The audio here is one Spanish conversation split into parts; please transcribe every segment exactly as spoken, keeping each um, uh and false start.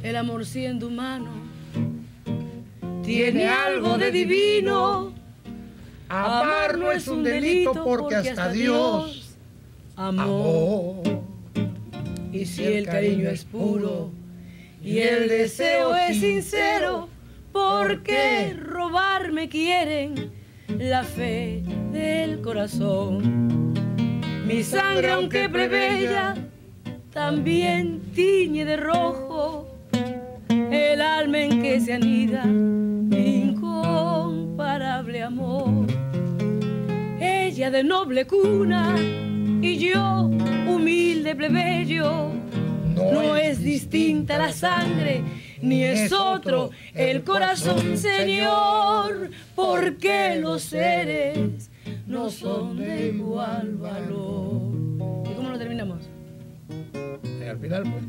El amor siendo humano tiene algo de divino. Amar no es un delito porque hasta Dios amó. Y si el cariño es puro y el deseo es sincero, ¿por qué robarme quieren la fe del corazón? Mi sangre, aunque plebeya, también tiñe de rojo el alma en que se anida mi incomparable amor. Ella de noble cuna y yo humilde plebeyo. No, no es distinta la sangre, ni es otro el corazón, Señor, porque los seres no son de igual valor. ¿Y cómo lo terminamos? Y al final, pues.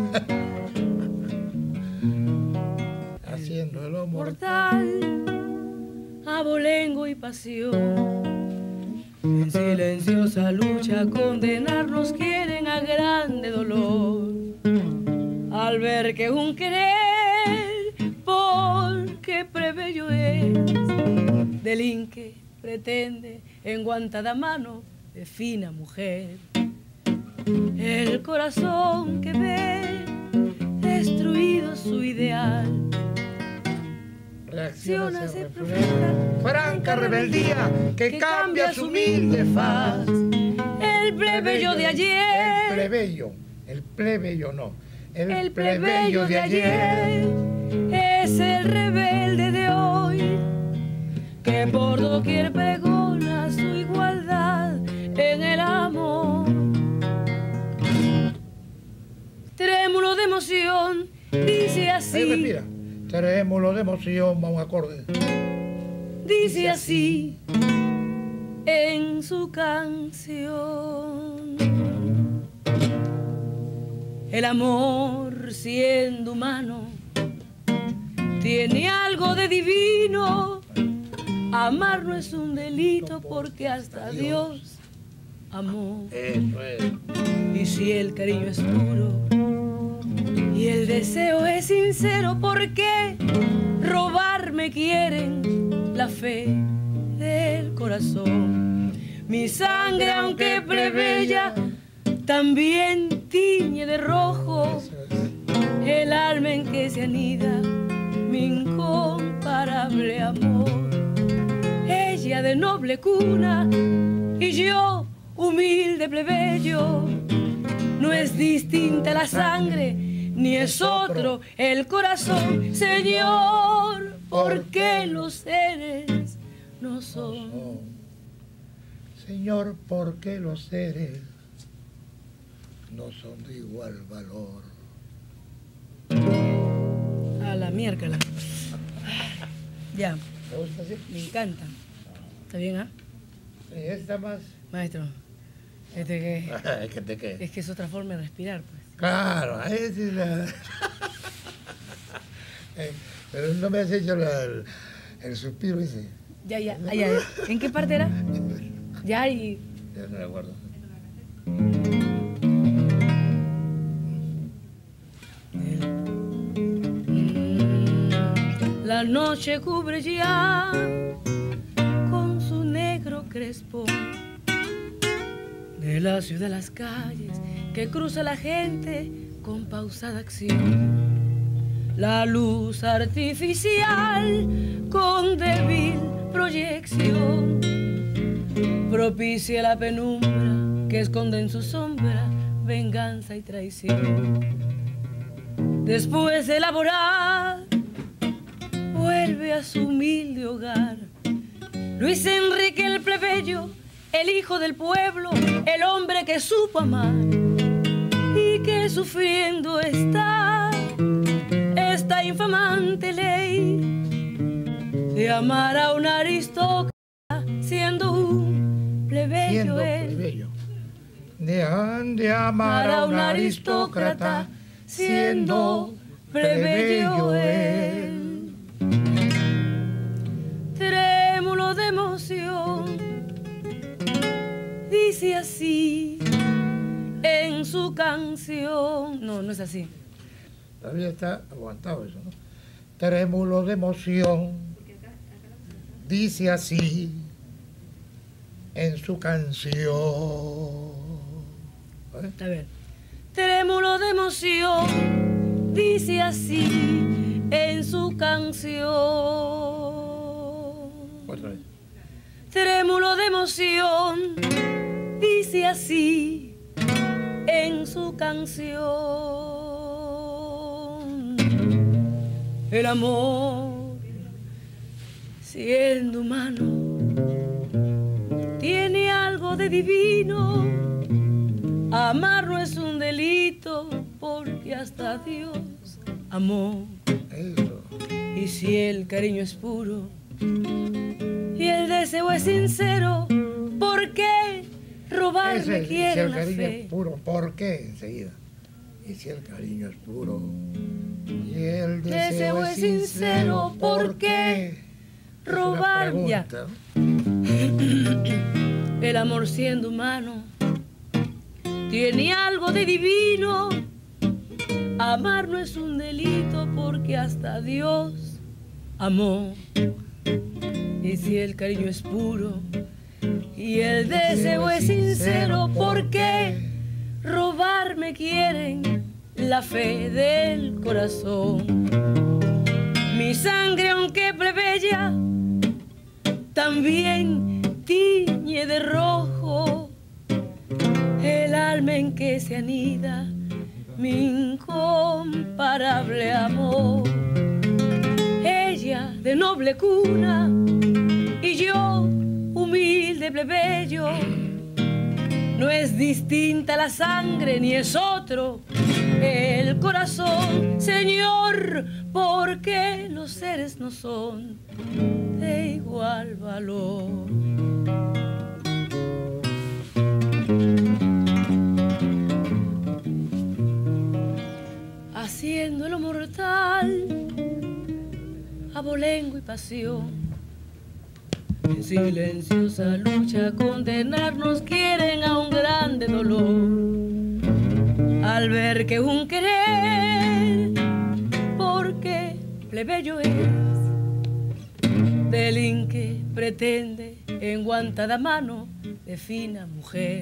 Haciendo el amor mortal, abolengo y pasión. En silenciosa lucha condenarnos quieren a grande dolor. Al ver que un querer, porque plebeyo es, delinque, pretende, enguantada mano de fina mujer. El corazón que ve destruido su ideal, reacciona, se profunda, franca rebeldía que, que cambia su humilde faz. El plebeyo de ayer, el plebeyo, el plebeyo no, el, el plebeyo, plebeyo de ayer es el rebelde de hoy, que por doquier pregona su igualdad en el amor. Trémulo de emoción, dice así. Ahí respira. Trémulo de emoción, va un acorde. Dice así en su canción. El amor siendo humano tiene algo de divino. Amar no es un delito porque hasta Dios amó. Eso es. Y si el cariño es puro y el deseo es sincero, ¿por qué robarme quieren la fe del corazón? Mi sangre, aunque plebeya, también tiñe de rojo el alma en que se anida mi incomparable amor. Ella de noble cuna y yo humilde plebeyo. No es distinta la sangre, ni es otro el corazón, Señor, porque los seres no son. Señor, porque los seres no son de igual valor. A la miércoles. Ya. ¿Te gusta así? Me encanta. ¿Está bien, ah? ¿eh? Esta más. Maestro, este que... ¿Es que te qué? Es que es otra forma de respirar, pues. Claro, esa es la... eh, pero no me has hecho la, el, el suspiro ese. Ya, ya, ah, ya. ¿En qué parte era? Ya, y... Ya no recuerdo. La noche cubre ya con su negro crespo de la ciudad, las calles que cruza la gente con pausada acción. La luz artificial con débil proyección propicia la penumbra que esconde en su sombra venganza y traición. Después de elaborar, vuelve a su humilde hogar Luis Enrique el plebeyo, el hijo del pueblo, el hombre que supo amar y que sufriendo está esta infamante ley de amar a un aristócrata siendo un plebeyo Siendo él. plebeyo. De, de amar a un aristócrata siendo plebeyo él. Trémulo de emoción, dice así en su canción. No, no es así. Todavía está aguantado eso, ¿no? Trémulo de emoción, dice así en su canción. ¿Eh? A ver. Trémulo de emoción, dice así en su canción. Otra vez. Trémulo de emoción, dice así en su canción. El amor, siendo humano, tiene algo de divino. Amar no es un delito porque hasta Dios amó. Eso. Y si el cariño es puro y el deseo es sincero, ¿por qué robarme Ese, quieren si el la cariño fe? es puro, ¿por qué? Enseguida. Y si el cariño es puro y el deseo, Deseo es sincero, ¿por qué? Robar Es ya. El amor siendo humano tiene algo de divino. Amar no es un delito porque hasta Dios amó. Y si el cariño es puro y el deseo es sincero, ¿por qué robarme quieren la fe del corazón? Mi sangre, aunque plebeya, también tiñe de rojo el alma en que se anida mi incomparable amor. Ella de noble cuna y yo humilde plebeyo. No es distinta la sangre ni es otro el corazón, Señor, porque los seres no son de igual valor. Haciendo lo mortal, abolengo y pasión, en silenciosa lucha condenarnos quieren a un grande dolor. Al ver que un querer, porque plebeyo es, delinque, pretende, enguantada mano de fina mujer.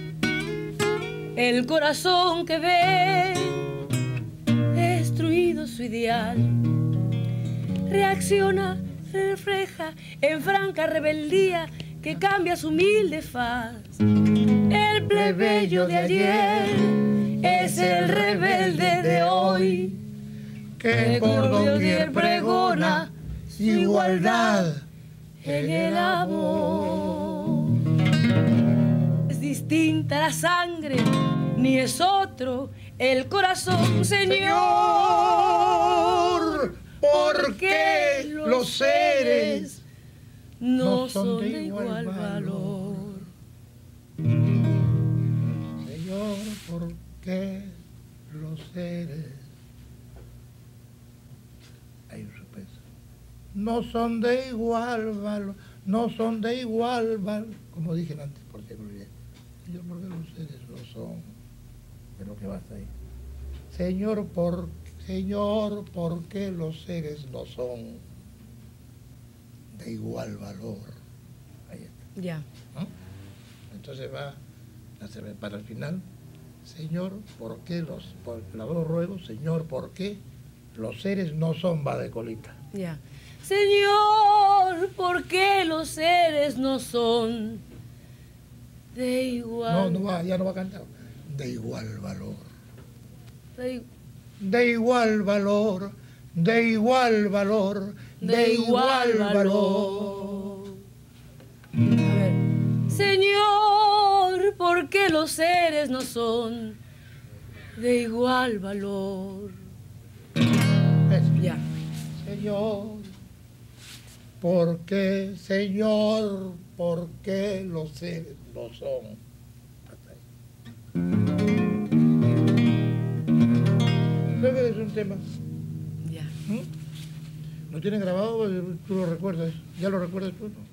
El corazón que ve destruido su ideal, reacciona, refleja en franca rebeldía que cambia su humilde faz. El plebeyo de ayer es el rebelde de hoy, que por doquier pregona su igualdad en el amor. Es distinta la sangre, ni es otro el corazón, Señor, porque los seres no son de igual valor. Señor, porque los seres, hay un suspenso, no son de igual valor, no son de igual valor, como dije antes, porque lo olvidé. Señor, porque los seres no son, pero que basta ahí. Señor, por, Señor, porque los seres no son de igual valor. Ahí está. Ya. ¿No? Entonces va para el final. Señor, ¿por qué los, por, la voz ruego, Señor, ¿por qué los seres no son va de colita? Ya. Señor, ¿por qué los seres no son de igual? No, no va, ya no va a cantar. De igual valor. De, de igual valor, de igual valor, de, de igual, igual valor. valor. A ver. Señor, ¿por qué los seres no son de igual valor? Eso. Ya. Señor, ¿por qué, Señor, por qué los seres no son? Hasta ahí. Creo que es un tema. Ya. ¿Mm? ¿Lo tienen grabado? ¿Tú lo recuerdas? ¿Ya lo recuerdas tú? No.